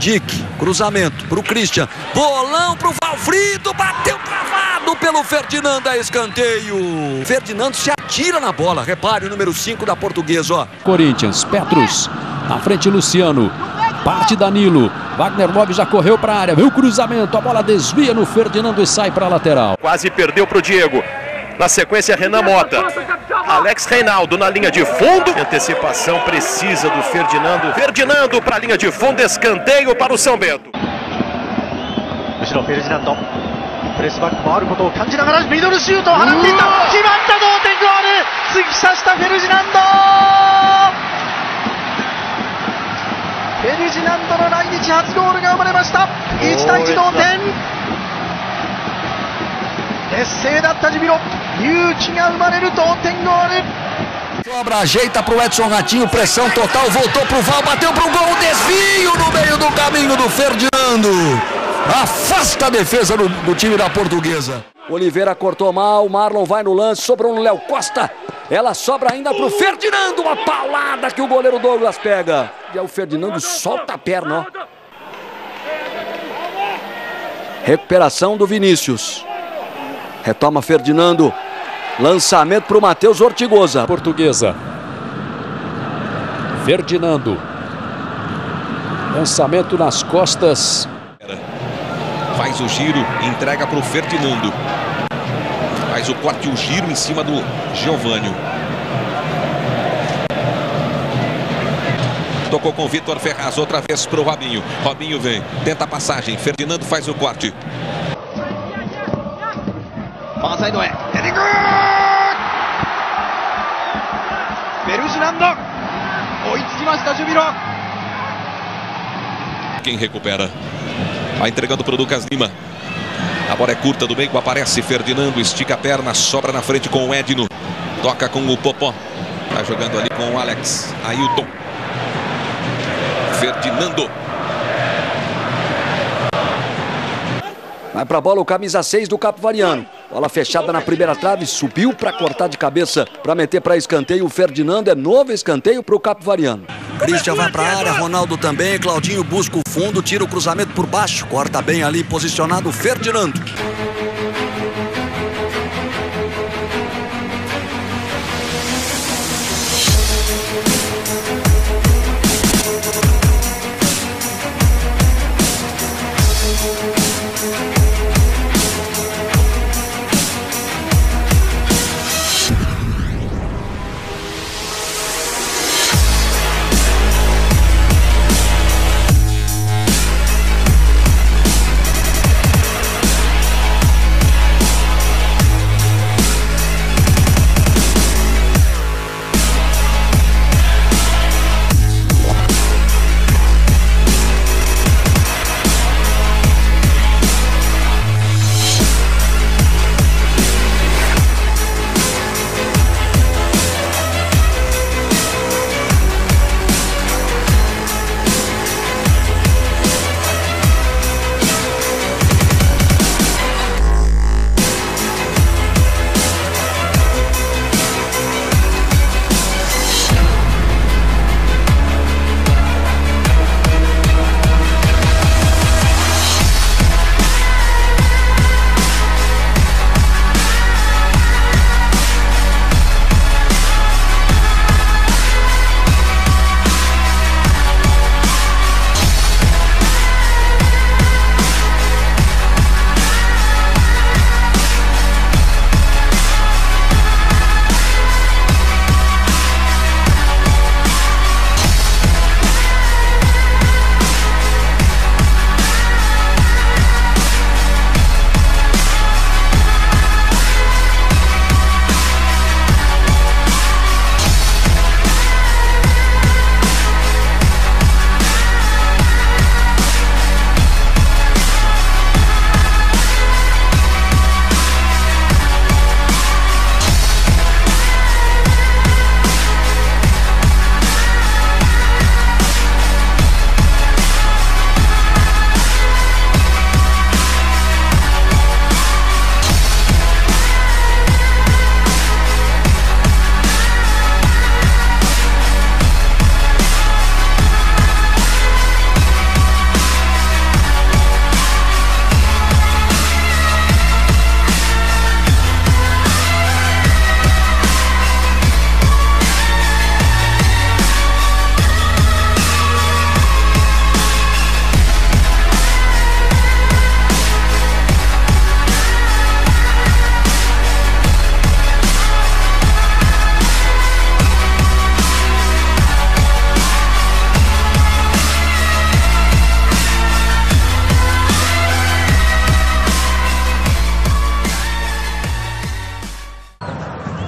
Dick, cruzamento pro Christian, bolão pro Valfrido, bateu travado pelo Ferdinando, a escanteio. Ferdinando se atira na bola, repare o número 5 da Portuguesa, ó. Corinthians, Petrus, na frente Luciano, parte Danilo, Wagner Love já correu para a área, viu o cruzamento, a bola desvia no Ferdinando e sai para a lateral. Quase perdeu pro Diego, na sequência Renan Mota, Alex Reinaldo na linha de fundo, antecipação precisa do Ferdinando, Ferdinando para a linha de fundo, escanteio para o São Bento. 後ろフェルジナンドプレスバックもあることを感じながらミドルシュートを放っていった決まった同点ゴール突き刺したフェルジナンドフェルジナンドの来日初ゴールが生まれました1対1同点劣勢だったジュビロ勇気が生まれる同点ゴール Sobra, ajeita pro Edson Ratinho, pressão total, voltou pro Val, bateu pro gol, desvio no meio do caminho do Ferdinando. Afasta a defesa do time da Portuguesa. Oliveira cortou mal, Marlon vai no lance, sobrou no Léo Costa. Ela sobra ainda pro Ferdinando, uma paulada que o goleiro Douglas pega. E aí o Ferdinando solta a perna, ó. Recuperação do Vinícius. Retoma Ferdinando. Lançamento para o Matheus Ortigosa. Portuguesa. Ferdinando. Lançamento nas costas. Faz o giro, entrega para o Ferdinando. Faz o corte e o giro em cima do Giovânio. Tocou com o Vitor Ferraz, outra vez para o Robinho. Robinho vem, tenta a passagem. Ferdinando faz o corte. ファーサイドへヘディングフェルジナンド追いつきましたジュビロ Quem recupera? Vai entregando para o Lucas Lima. A bola é curta do meio, aparece Ferdinando, estica a perna, sobra na frente com o Edno. Toca com o Popó. Vai jogando ali com o Alex. Ailton. Ferdinando. Vai pra bola o camisa 6 do Capivariano. Bola fechada na primeira trave, subiu para cortar de cabeça, para meter para escanteio. O Ferdinando é novo escanteio para o Capivariano. Christian vai para a área, Ronaldo também. Claudinho busca o fundo, tira o cruzamento por baixo. Corta bem ali, posicionado o Ferdinando.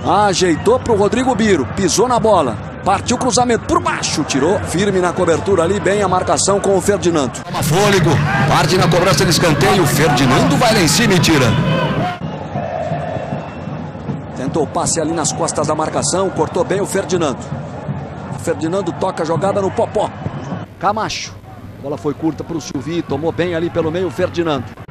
Ajeitou para o Rodrigo Biro. Pisou na bola. Partiu o cruzamento por baixo. Tirou firme na cobertura ali. Bem a marcação com o Ferdinando. Toma fôlego. Parte na cobrança de escanteio. O Ferdinando vai lá em cima e tira. Tentou o passe ali nas costas da marcação. Cortou bem o Ferdinando. O Ferdinando toca a jogada no Popó. Camacho. A bola foi curta para o Silvi. Tomou bem ali pelo meio o Ferdinando.